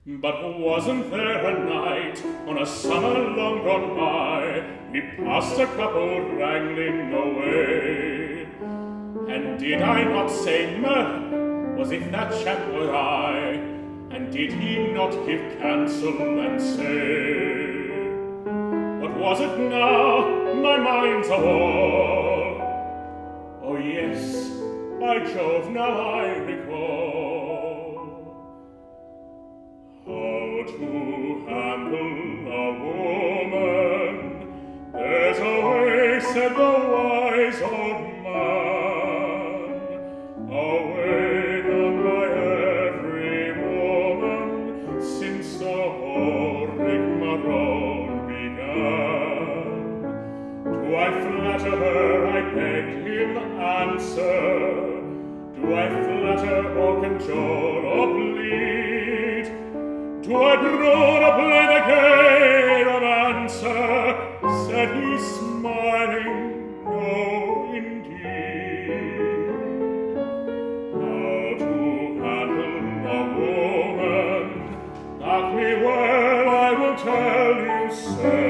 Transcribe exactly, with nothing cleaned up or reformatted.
But wasn't there a night on a summer long gone by, we passed a couple wrangling away? And did I not say, "Murder, was it that chap or I?" And did he not give counsel and say, "What was it now? My mind's a whirl." Oh yes, by Jove, now I recall how to handle a woman. There's a way, said the wise old man, a way done by every woman since the whole rigmarole began. Do I flatter her? I beg him answer. Do I flatter or cajole or plead? Do I drown or play the gay romancer? Said he smiling, no indeed. How to handle a woman, mark me well, I will tell you, sir.